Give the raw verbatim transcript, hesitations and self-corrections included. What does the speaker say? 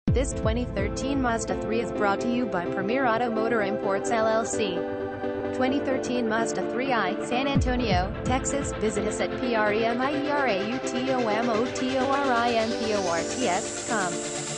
This twenty thirteen Mazda three is brought to you by Premier Auto Motor Imports L L C. twenty thirteen Mazda three i, San Antonio, Texas. Visit us at premierautomotorinports dot com.